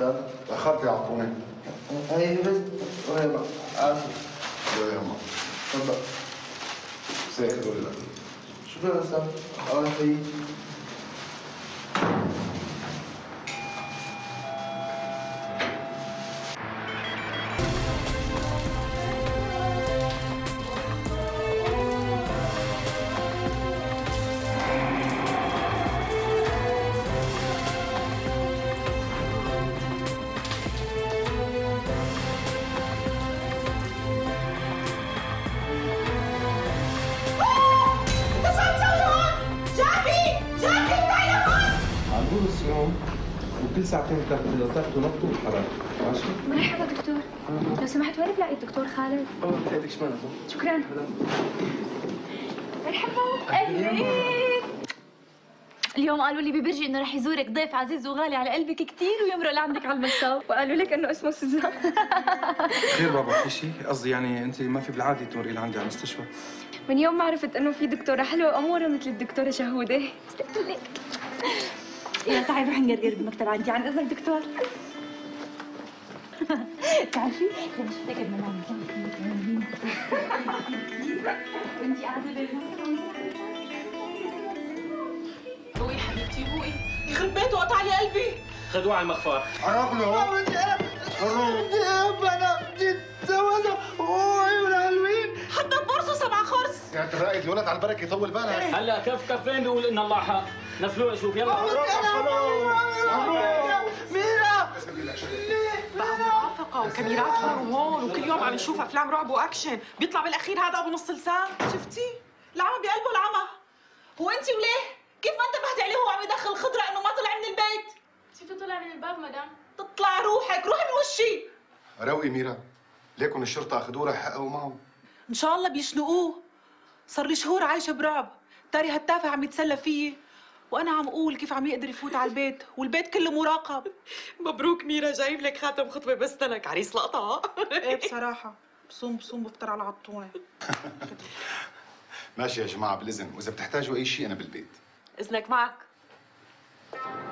تأخرت يا عطوني. هي بس قريبة. آسف. لا يا عم. تفضل. سيك هذول لك. شكرا أستاذ. الله يحييك. وكل ساعتين تاخذوا نبض وحراره، ماشي؟ مرحبا دكتور. لو سمحت وين بلاقي الدكتور خالد؟ بتلاقيك شمال. شكرا. مرحبا. اهلين. اليوم قالوا لي ببرجي انه رح يزورك ضيف عزيز وغالي على قلبك كثير ويمرق لعندك على المكتب، وقالوا لك انه اسمه سوزان. خير بابا، في شيء؟ قصدي يعني انت ما في بالعاده تمرقي لعندي على المستشفى. من يوم ما عرفت انه في دكتوره حلوه اموره مثل الدكتوره شهوده استقبلك. يلا تعي نروح نقرقر بالمكتب عندي، عن اذنك دكتور. تعرفي لما شفتك قبل ما نعمل وانتي قاعده روقي حبيبتي روقي، يخرب بيته قطع لي قلبي. خدوه على المخفر. عرقله. بدي اب انا بدي اتجوزها وعيونها حلوين. حتى ببرصه 7 خرس. يعني الرائد الولد على البركه يطول بالك. هلا كفين بيقول ان الله حق. نفلوه شوف يلا. ميرا بقى مرافقه وكاميرات هون وهون وكل يوم عم نشوف افلام رعب واكشن، بيطلع بالاخير هذا ابو نص لسان. شفتي؟ العمى بقلبه العمى. هو انت وليه؟ كيف ما انتبهتي عليه وهو عم يدخل خضره انه ما طلع من البيت؟ شفتوا طلع من الباب مدام؟ تطلع روحك، روحي من وشي. روقي ميرا، ليكن الشرطه اخذوه راح يحققوا معه. ان شاء الله بيشنقوه. صار لي شهور عايشه برعب، تاري هالتافه عم يتسلى فيي، وانا عم اقول كيف عم يقدر يفوت على البيت والبيت كله مراقب. مبروك ميرا، جايب لك خاتم خطبه بس لك، عريس لقطه. ايه بصراحه بصوم بفطر على عطونه. ماشي يا جماعه بالاذن، واذا بتحتاجوا اي شيء انا بالبيت. اذنك معك.